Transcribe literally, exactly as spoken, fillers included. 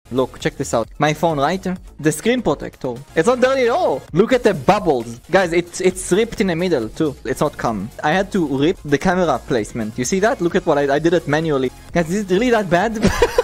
Look, check this out. My phone, right? The screen protector. It's not dirty at all. Look at the bubbles. Guys, it's it's ripped in the middle too. It's not cum. I had to rip the camera placement. You see that? Look at what I, I did it manually. Guys, is it really that bad?